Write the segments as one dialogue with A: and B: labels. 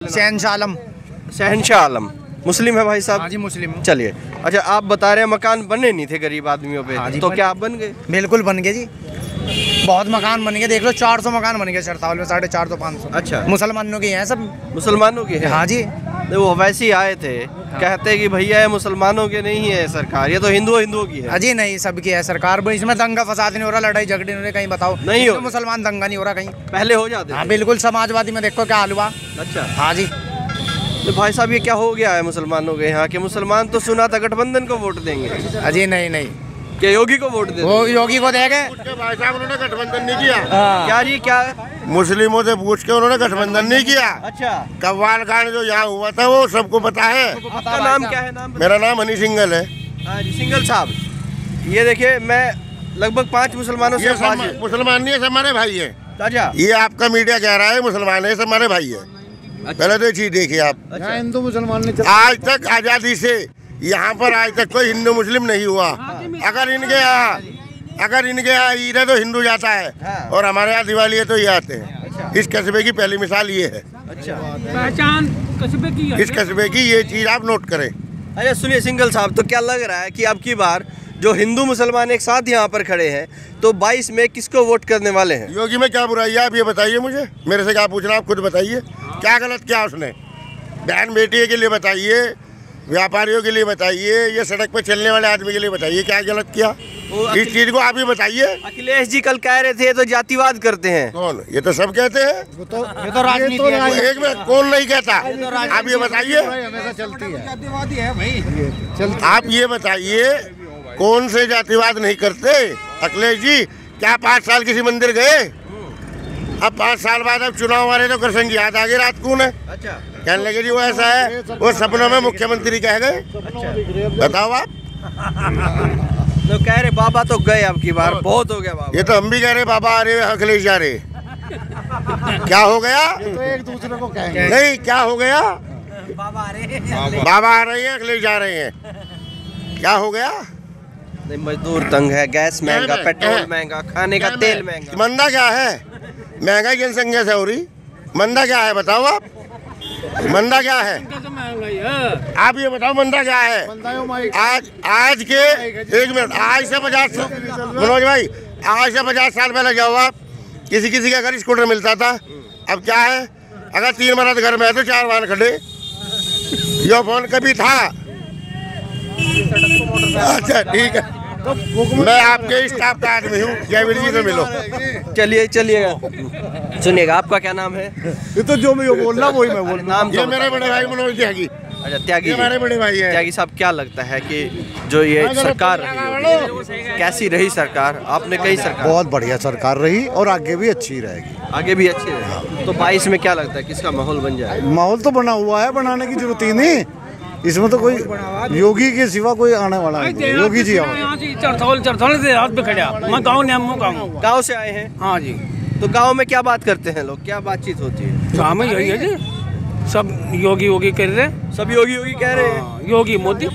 A: शहनशाह आलम।
B: शहनशाह आलम मुस्लिम है भाई साहब?
A: हाँ जी मुस्लिम।
B: चलिए, अच्छा आप बता रहे हैं मकान बने नहीं थे गरीब आदमियों पे।
A: हाँ जी,
B: तो क्या आप बन गए?
A: बिल्कुल बन गए जी, बहुत मकान बन गए। देख लो 400 मकान बन गए सरताल में, 450 500।
B: अच्छा,
A: मुसलमानों के हैं सब।
B: मुसलमानों के हैं?
A: हाँ जी।
B: वो वैसे ही आए थे, कहते कि भैया ये मुसलमानों के नहीं है सरकार, ये तो हिंदुओं की है।
A: अजी नहीं, सबकी है सरकार। इसमें दंगा फसाद नहीं हो रहा, लड़ाई झगड़े नहीं हो रहे, कहीं बताओ
B: नहीं हो?
A: मुसलमान दंगा नहीं हो रहा कहीं?
B: पहले हो जाते।
A: हाँ बिल्कुल, समाजवादी में देखो क्या हाल हुआ।
B: अच्छा
A: हाँ जी।
B: तो भाई साहब ये क्या हो गया है मुसलमानों के यहाँ के? मुसलमान तो सुना था गठबंधन को वोट देंगे।
A: अजी नहीं नहीं,
B: क्या योगी को वोट देंगे?
A: वो योगी को देंगे।
C: भाई साहब उन्होंने गठबंधन नहीं किया।
B: क्या जी क्या?
C: मुस्लिमों से पूछ के उन्होंने गठबंधन नहीं किया।
B: अच्छा,
C: कव्वाल कांड जो यहाँ हुआ था वो सबको पता है।
B: आपका नाम क्या है? नाम
C: मेरा नाम हनी सिंगल है।
B: हाँ जी, सिंगल साहब। ये देखिए, मैं लगभग 5 मुसलमानों से
C: मुसलमान नहीं है, सब हमारे भाई है।
B: अच्छा,
C: ये आपका मीडिया कह रहा है मुसलमान है, सब हमारे भाई है। पहले तो ये चीज देखिए आप।
B: अच्छा।
A: हिंदू मुसलमान ने
C: आज तक आजादी से यहाँ पर आज तक कोई हिंदू मुस्लिम नहीं हुआ। अगर इनके यहाँ ईद है तो हिंदू जाता है, और हमारे यहाँ दिवाली है तो ये आते हैं। इस कस्बे की पहली मिसाल ये है।
B: अच्छा,
D: पहचान कस्बे की है।
C: इस कस्बे की ये चीज आप नोट करें।
B: अच्छा सुनिए सिंगल साहब, तो क्या लग रहा है कि अब की बार जो हिंदू मुसलमान एक साथ यहाँ पर खड़े हैं, तो 22 में किसको वोट करने वाले हैं?
C: योगी में क्या बुराई है आप ये बताइए मुझे, मेरे से क्या पूछना, आप खुद बताइए क्या गलत किया उसने। बहन बेटी के लिए बताइए, व्यापारियों के लिए बताइए, ये सड़क पे चलने वाले आदमी के लिए बताइए क्या गलत किया। इस चीज को आप ही बताइए।
B: अखिलेश जी कल कह रहे थे तो जातिवाद करते हैं।
C: कौन? ये तो सब कहते हैं।
A: ये तो राजनीति है।
C: एक में कौन नहीं कहता, आप ये बताइए।
A: हमेशा चलती है, जातिवादी है भाई।
C: आप ये बताइए कौन से जातिवाद नहीं करते। अखिलेश जी क्या 5 साल किसी मंदिर गए? अब 5 साल बाद अब चुनाव आ रहे तो कृष्ण जी याद आ गए रात को।
B: अच्छा,
C: कहने लगे जी वो ऐसा है, वो सपनों में मुख्यमंत्री कह गए। बताओ आप।
B: तो कह रहे बाबा तो गए अब की बार, बहुत हो गया बाबा।
C: ये तो हम भी कह रहे बाबा आ रहे अखिलेश जा रहे। क्या हो गया?
A: तो एक दूसरे को कहेंगे
C: नहीं, क्या हो गया?
A: बाबा आ रहे
C: बाबा आ रहे हैं, अखिलेश जा रहे हैं। क्या हो गया?
B: नहीं, मजदूर तंग है, गैस महंगा, पेट्रोल महंगा, खाने का तेल महंगा।
C: मंदा क्या है? महंगाई जनसंख्या से हो रही। मंदा क्या है बताओ आप, मंदा क्या है? आप ये बताओ मंदा क्या है? आज के 1 मिनट, आज से 50 मनोज भाई, आज से 50 साल पहले जाओ आप, किसी के घर स्कूटर मिलता था। अब क्या है? अगर 3 मर्द घर में है तो 4 वाहन खड़े। यो फोन कभी था? अच्छा ठीक है, मैं आपके स्टाफ का आदमी हूँ, जयवीर जी से मिलो।
B: चलिएगा, सुनिएगा, आपका क्या नाम है?
A: ये तो जो मैं बोलना वही मैं बोल।
B: नाम
C: ये मेरे बड़े भाई मनोज त्यागी।
B: अच्छा, त्यागी जी।
C: हमारे बड़े भाई है।
B: त्यागी साहब, क्या लगता है कि जो ये सरकार रही, कैसी रही सरकार? आपने कई सरकार।
E: बहुत बढ़िया सरकार रही और आगे भी अच्छी रहेगी।
B: आगे भी अच्छी रही। तो 22 में क्या लगता है किसका माहौल बन जाए?
E: माहौल तो बना हुआ है, बनाने की जरूरत ही नहीं। इसमें तो कोई योगी के सिवा कोई आने वाला नहीं। योगी जी
D: चरथौल से रात पे खड़ा। मैं
B: गाँव से आए हैं?
D: हाँ जी।
B: तो गाँव में क्या बात करते हैं लोग, क्या बातचीत होती है?
D: गाँव में यही है जी, सब योगी योगी कर रहे हैं।
B: सब योगी योगी कह रहे हैं।
D: योगी मोदी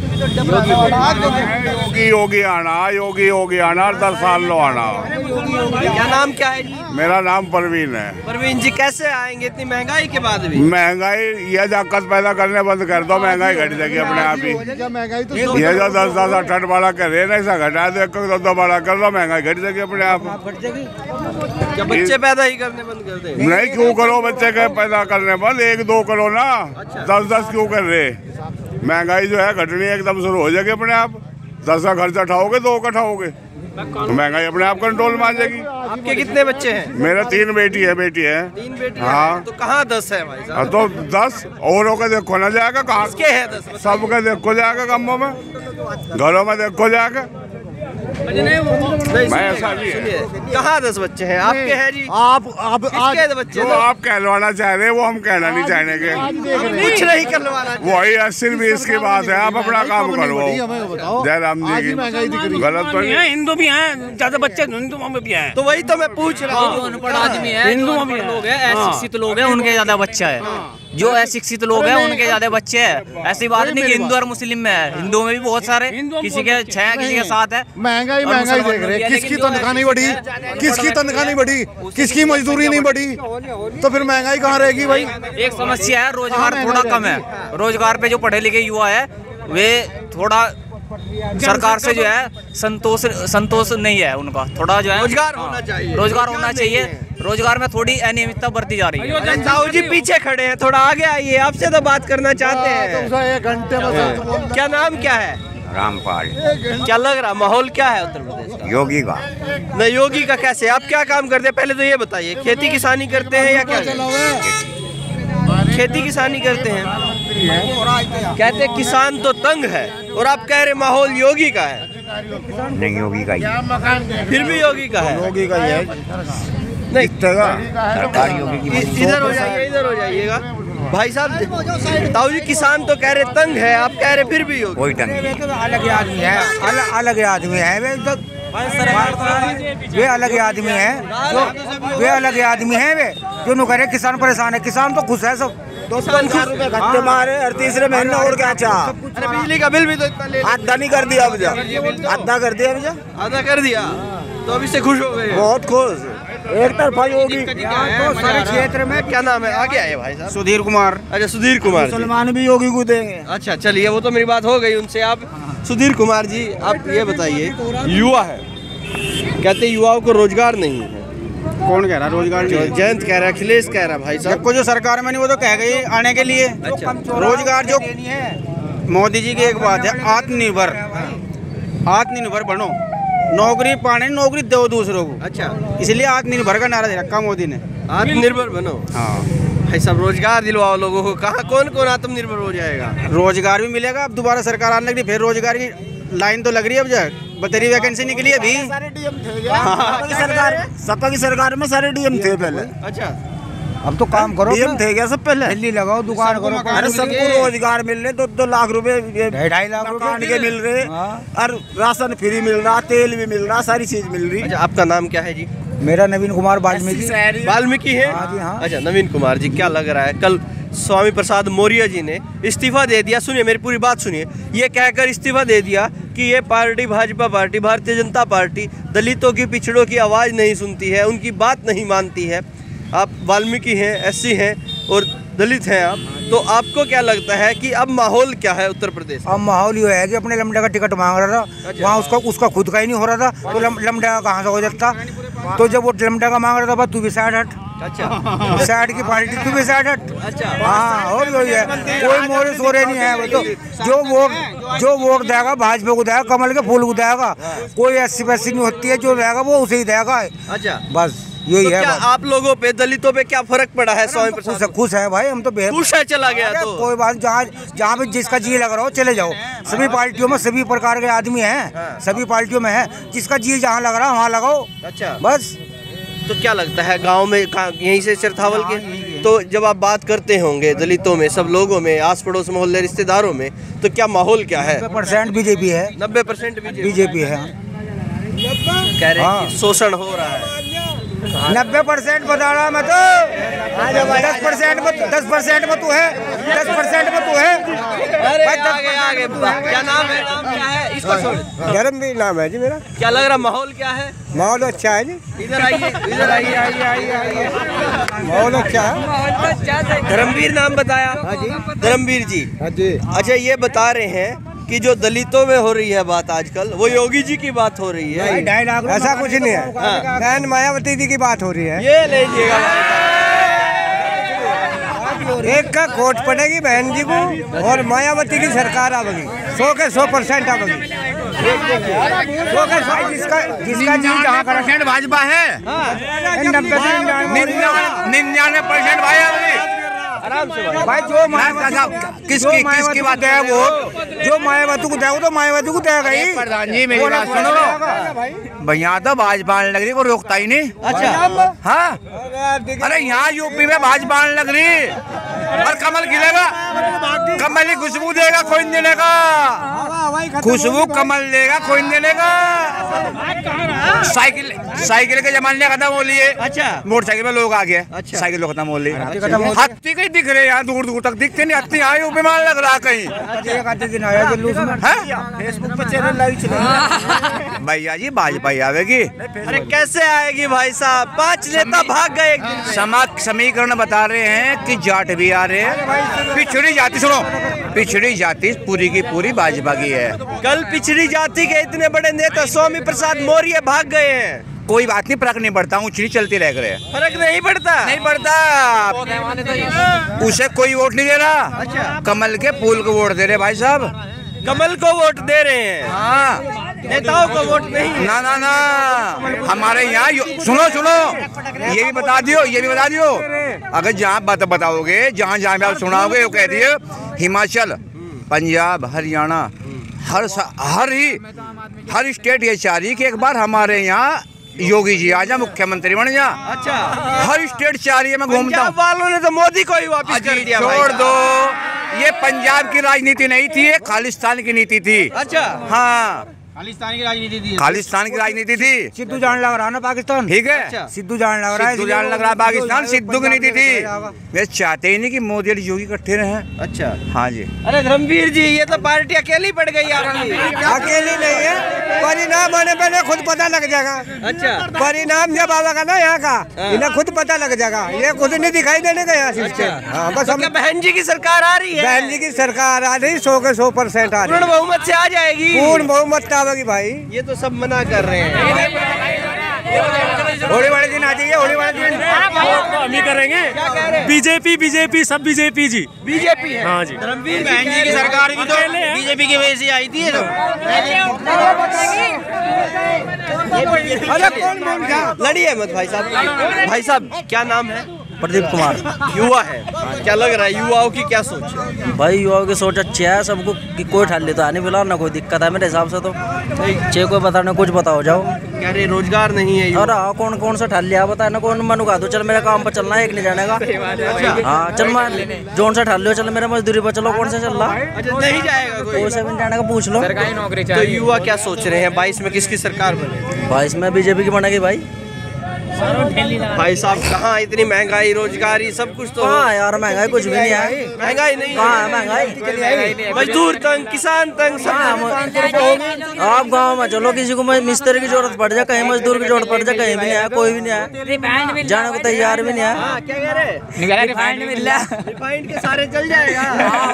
F: योगी योगी आना, योगी योगी आना, 10 साल लो आना।
B: क्या नाम क्या है जी?
F: मेरा नाम परवीन है।
B: परवीन जी, कैसे आएंगे इतनी महंगाई के बाद भी?
F: महंगाई ये दिक्कत पैदा करने बंद कर दो, महंगाई घट जाएगी अपने आप ही। ये जो 10-10 8 बड़ा कर रहे हैं, ऐसा घटा दो, 1-2 बड़ा कर दो, महंगाई घट जाएगी अपने आप।
B: क्या बच्चे पैदा ही करने बंद कर दें?
F: नहीं, क्यों करो बच्चे के पैदा करने बंद, 1-2 करो ना। 10-10 क्यों कर रहे? महंगाई जो है घटनी एकदम शुरू हो जाएगी अपने आप। 10 का खर्चा उठाओगे, 2 का उठाओगे तो महंगाई अपने आप कंट्रोल में आ जाएगी।
B: आपके कितने बच्चे हैं?
F: मेरा 3 बेटी है।
B: 3 बेटी?
F: हाँ।
B: तो कहाँ 10 है भाई साहब?
F: तो 10 औरों का देखो ना जाएगा, कहाँ
B: किसके है 10?
F: सबका देखो जाएगा, कमों में, घरों में देखो जाएगा। मैं ऐसा नहीं है।
B: कहाँ 10 बच्चे हैं? आपके हैं जी?
E: आप
B: किसके बच्चे?
F: जो आप कहलवाना चाह रहे हैं वो हम कहना नहीं चाहेंगे।
B: कुछ नहीं करवाना।
F: वही 80-20 की बात है, आप अपना काम करो। जयराम जी की गलत तो नहीं है।
D: हिंदू भी हैं, ज्यादा बच्चे हिंदुओं में भी हैं।
B: तो वही तो मैं पूछ रहा हूँ।
G: अनपढ़ आदमी है,
D: हिंदुओं में
G: लोग हैं, अशिक्षित लोग हैं, उनके ज्यादा बच्चा है। जो अशिक्षित लोग हैं उनके ज्यादा बच्चे हैं। ऐसी बात नहीं कि हिंदू और मुस्लिम में है, हिंदुओं में भी बहुत सारे, किसी के 6 किसी के 7 है।
E: महंगाई देख रहे हैं, किसकी तनख्वाह नहीं बढ़ी, किसकी तनख्वाह नहीं बढ़ी, किसकी मजदूरी नहीं बढ़ी, तो फिर महंगाई कहाँ रहेगी भाई।
G: एक समस्या है, रोजगार थोड़ा कम है। रोजगार पे जो पढ़े लिखे युवा है वे थोड़ा सरकार से जो है संतोष नहीं है उनका, थोड़ा जो है
B: रोजगार होना चाहिए,
G: रोजगार होना चाहिए। रोजगार में थोड़ी अनियमितता बरती जा रही है।
B: साहू जी पीछे खड़े हैं, थोड़ा आगे आइए, आपसे तो बात करना चाहते हैं।
E: 1 घंटे में
B: क्या नाम क्या है?
H: रामपाल।
B: क्या लग रहा माहौल क्या है उत्तर प्रदेश का?
H: योगी का।
B: नहीं, योगी का कैसे? आप क्या काम करते हैं पहले तो ये बताइए, खेती किसानी करते हैं या क्या? खेती किसानी करते हैं। कहते किसान तो तंग है और आप कह रहे माहौल योगी का है।
H: नहीं, योगी का ही।
B: फिर भी योगी का है।
E: योगी का ही है।
B: नहीं,
H: सरकार योगी की।
B: इधर हो जाइए, इधर हो जाइएगा भाई साहब। ताऊ जी किसान तो कह रहे तंग है, आप कह रहे फिर भी योगी।
H: कोई टंग नहीं।
A: अलग आदमी है, अलग आदमी है वे, वे अलग आदमी है, वे अलग आदमी है वे जो नु करे किसान परेशान है, किसान तो खुश है सब।
E: 38 महीने और क्या चाह।
B: अरे बिजली का बिल भी तो इतना ले
E: आधा नहीं कर दिया भैया, आधा कर दिया भैया,
B: आधा कर दिया तो अब इससे खुश हो गए।
E: बहुत खुश। एक तरफा योगी
B: सारे क्षेत्र में। क्या नाम है? आगे आए भाई साहब।
A: सुधीर कुमार।
B: अच्छा, सुधीर कुमार जी।
E: मुसलमान भी योगी को देंगे।
B: अच्छा चलिए, वो तो मेरी बात हो गई उनसे। आप सुधीर कुमार जी, आप ये बताइए, युवा है, कहते युवाओं को रोजगार नहीं है।
A: कौन कह रहा रोजगार?
B: जयंत कह रहा है, अखिलेश कह रहा है भाई साहब।
A: को जो सरकार में नहीं वो तो कह गई आने के लिए।
B: अच्छा।
A: रोजगार जो मोदी जी की एक बात है, आत्मनिर्भर, आत्मनिर्भर बनो, नौकरी पाने नौकरी दो दूसरों को।
B: अच्छा,
A: इसलिए आत्मनिर्भर का नारा दे रखा मोदी ने।
B: आत्मनिर्भर बनो।
A: हाँ
B: भाई साहब, रोजगार दिलवाओ लोगों को। कहाँ कौन कौन आत्मनिर्भर हो जाएगा?
A: रोजगार भी मिलेगा। अब दोबारा सरकार आने लगी, फिर रोजगार की लाइन तो लग रही है। अब जब बतरी वैकेंसी निकली है अभी।
E: सपा की सरकार में सारे डीएम थे पहले।
B: अच्छा,
E: अब तो काम करो, डीएम थे क्या सब पहले?
A: दिल्ली लगाओ, दुकान करो।
E: अरे सबको रोजगार मिल रहे, 2-2 लाख रुपए
A: 2.5 लाख
E: मकान के मिल रहे, और राशन फ्री मिल रहा, तेल भी मिल रहा, सारी चीज मिल रही।
B: अच्छा, आपका नाम क्या है जी?
A: मेरा नवीन कुमार वाल्मीकि।
B: वाल्मीकि है?
A: हाँ जी, हाँ।
B: अच्छा, नवीन कुमार जी, क्या लग रहा है कल स्वामी प्रसाद मौर्य जी ने इस्तीफा दे दिया? सुनिए मेरी पूरी बात सुनिए। ये कहकर इस्तीफा दे दिया कि ये party, Bhajpa party, Bharatiya Janata party दलितों की, पिछड़ों की आवाज़ नहीं सुनती है, उनकी बात नहीं मानती है। आप वाल्मीकि हैं, एससी हैं और दलित हैं आप, तो आपको क्या लगता है कि अब माहौल क्या है उत्तर प्रदेश?
A: अब माहौल ये है कि अपने लमडे का टिकट मांग रहा था।
B: अच्छा।
A: वहाँ उसका खुद का ही नहीं हो रहा था, तो लमडे का कहाँ से हो जाता? तो जब वो लमडे का मांग रहा था, तू भी साइड हट।
B: अच्छा,
A: साइड की पार्टी, तू भी साइड हट।
B: अच्छा,
A: हाँ, और वही है, कोई मोरे सोरे नहीं है। वो तो जो वोट देगा भाजपा को देगा, कमल के फूल को देगा। कोई 80-80 नहीं होती है, जो देगा वो उसे ही देगा।
B: अच्छा,
A: बस यही
B: तो
A: है।
B: क्या आप लोगों पे, दलितों पे क्या फर्क पड़ा है? स्वामी प्रसाद
A: खुश है भाई, हम तो
B: खुश है, चला गया तो
A: कोई बात। जहाँ पे जिसका जी लग रहा हो चले जाओ। सभी पार्टियों में सभी प्रकार के आदमी हैं, सभी पार्टियों में है। जिसका जी जहाँ लग रहा है वहाँ लगाओ।
B: अच्छा,
A: बस।
B: तो क्या लगता है गांव में, यहीं से चरथावल के, तो जब आप बात करते होंगे दलितों में, सब लोगों में, आस पड़ोस मोहल्ले रिश्तेदारों में, तो क्या माहौल क्या है?
A: 90% बीजेपी है।
B: 90%
A: बीजेपी है।
B: कह रहे हैं कि शोषण हो रहा है।
A: 90% बता रहा मैं तो। 10% में 10% में तू है, 10% में तू है।
B: अरे आगे आगे, क्या नाम है? नाम क्या है? इसको छोड़।
E: धर्मवीर नाम है जी मेरा।
B: क्या लग रहा माहौल क्या है?
E: माहौल अच्छा है जी।
B: इधर आइए, इधर आइए, आइए आइए आइए।
E: माहौल अच्छा है।
B: धर्मवीर नाम बताया? धर्मवीर जी। अच्छा, ये बता रहे हैं कि जो दलितों में हो रही है बात आजकल, वो योगी जी की बात हो रही है।
E: ऐसा कुछ नहीं है, बहन मायावती जी की बात हो रही है।
B: ये लीजिएगा,
E: एक का कोट पड़ेगी बहन जी को, और मायावती की सरकार आवेगी। 100 के 100% आवेगी। 100 के 100। जिसका जी जहाँ % भाजपा है, 99% भाई।
B: आराम से
A: भाई जो किसकी बात है? वो जो मायावती को देगा तो मायावती को देगा ही।
H: प्रधान जी मेरी बात सुनो भैया, तो भाजपा आने लग रही, को रोकता ही नहीं।
B: अच्छा,
H: हाँ, अरे यहाँ यूपी में भाजपा आने लग रही और कमल खिलेगा, कमल ही खुशबू देगा, कोई नहीं देने का। खुशबू कमल देगा, कोई नहीं देने का। साइकिल के जमाने खत्म हो लिए।
B: अच्छा,
H: मोटरसाइकिल में लोग आ गए।
B: अच्छा।
H: साइकिल लोग खत्म हो लिए। हाथी कहीं दिख रहे यहाँ, दूर दूर तक दिखते नहीं। हाथी यहाँ यूपी में लग रहा कहीं।
A: फेसबुक पे चैनल लाइव चलेगा
H: भैया जी भाजपा ही आवेगी।
B: अरे कैसे आएगी भाई साहब, 5 नेता भाग गए एक दिन से।
H: समीकरण बता रहे हैं कि जाट भी आ रहे हैं। पिछड़ी जाति, सुनो, पिछड़ी जाति पूरी की पूरी भाजपा की है।
B: कल पिछड़ी जाति के इतने बड़े नेता स्वामी प्रसाद मौर्य भाग गए हैं।
H: कोई बात नहीं, फर्क नहीं पड़ता, ऊँची चलती रह गए।
B: फर्क नहीं पड़ता,
H: नहीं पड़ता, उसे कोई वोट नहीं दे रहा।
B: अच्छा,
H: कमल के फूल को वोट दे रहे भाई साहब।
B: कमल को वोट दे रहे हैं,
H: हाँ,
B: नेताओं को वोट नहीं।
H: ना ना ना, हमारे यहाँ सुनो सुनो, ये भी बता दियो, ये भी बता दियो। अगर जहाँ बात बताओगे, जहाँ जहाँ भी आप सुनाओगे, वो कह दिए हिमाचल, पंजाब, हरियाणा, हर स्टेट ये चाह रही कि एक बार हमारे यहाँ योगी जी आ जा, मुख्यमंत्री बन जा।
B: अच्छा,
H: हर स्टेट चाह रही है। मैं घूमता हूँ,
B: वालों ने तो मोदी को ही वापस कर दिया।
H: छोड़ दो, ये पंजाब की राजनीति नहीं थी, ये खालिस्तान की नीति थी।
B: अच्छा,
H: हाँ,
E: खालिस्तान की राजनीति थी।
H: खालिस्तान की राजनीति थी।
A: सिद्धू जान लग रहा है ना पाकिस्तान।
H: ठीक है,
B: अच्छा।
A: सिद्धू जान लग रहा है,
H: सिद्धू जान लग रहा है पाकिस्तान। सिद्धू की नीति थी। वे चाहते ही नहीं कि मोदी और योगी इकट्ठे रहें।
B: अच्छा,
H: हाँ जी।
B: अरे धर्मवीर जी, ये तो पार्टी अकेली पड़ गई आपकी।
E: अकेली नहीं है, परिणाम आने पहले खुद पता लग जाएगा।
B: अच्छा,
E: परिणाम जब आवेगा ना यहाँ का, इन्हें खुद पता लग जाएगा। ये खुद नहीं दिखाई देने का यहाँ सिस्टम। हाँ, बस
B: तो क्या बहन जी की सरकार आ रही है?
E: बहन जी की सरकार आ रही, 100 के 100% आ रही।
B: पूर्ण बहुमत से आ जाएगी।
E: पूर्ण बहुमत आवेगी भाई।
B: ये तो सब मना कर रहे हैं।
A: होली वाले दिन आ जाइए, होली वाले दिन
D: हम ही करेंगे। बीजेपी बीजेपी सब बीजेपी जी,
B: बीजेपी है।
D: हाँ जी।
B: धर्मवीर बहन जी की सरकार भी तो बीजेपी की वजह से आई थी।
E: अरे कौन बोल रहा?
B: लड़िए मत भाई साहब। भाई साहब, क्या नाम है?
I: प्रदीप कुमार।
B: युवा है, क्या लग रहा है युवाओं की क्या सोच है?
I: भाई युवाओं की सोच अच्छी है, सबको कि कोई ठाल लेता है नहीं, फिलहाल ना कोई दिक्कत है मेरे हिसाब से। तो चाहे कोई बता ना, कुछ बताओ जाओ।
B: कह रहे रोजगार नहीं है।
I: अरे हाँ, कौन कौन सा ठाल लिया बता ना, कौन मनु का दो, चल मेरे काम पर चलना है, एक नहीं जाने का। हाँ चल, मैं जोन से ठाल लियो, चल मेरे मजदूरी पर चलो, कौन सा चल रहा?
B: अच्छा, नहीं जाएगा कोई
I: से भी जाने का, पूछ लो।
E: सरकारी नौकरी
B: तो युवा क्या सोच रहे हैं 22 में किसकी सरकार बने?
I: 22 में बीजेपी की बनेगी भाई।
B: भाई साहब, कहाँ इतनी महंगाई, रोजगारी, सब कुछ तो।
I: हाँ यार, महंगाई कुछ भी नहीं है।
B: महंगाई नहीं
I: कहाँ है महंगाई?
B: मजदूर तंग, किसान तंग, सब।
I: आप गाँव में चलो, किसी को मिस्त्री की जरूरत पड़ जाए, कहीं मजदूर की जरूरत पड़ जाए, कहीं भी नहीं है, कोई भी नहीं है, जाने को तैयार भी नहीं है।
B: क्या कह रहे?
E: रिफाइंड मिल रहा,
B: रिफाइंड के सारे चल जाएगा।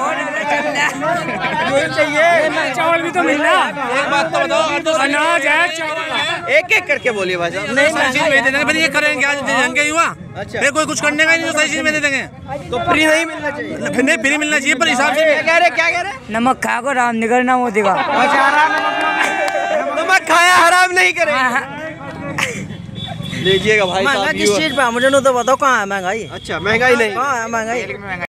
D: चावल भी तो मिल रहा। एक बात तो बताओ, अनाज है, चावल है।
B: एक एक करके बोलिए भाई साहब।
H: ये करेंगे आज देंगे युवा।
B: अच्छा,
H: फिर कोई कुछ करने का नहीं, सही चीज में दे देंगे।
B: तो फ्री नहीं मिलना चाहिए।
H: नहीं, फ्री मिलना चाहिए, पर हिसाब से।
B: क्या कह रहे?
E: नमक खा को राम निकलना मोदी का।
B: नमक खाया हराम नहीं करे। लीजिएगा भाई साहब।
I: महंगाई किस चीज पे? मुझे नहीं तो बताओ, कहाँ है महंगाई?
B: अच्छा, महंगाई नहीं।
I: कहाँ है महंगाई?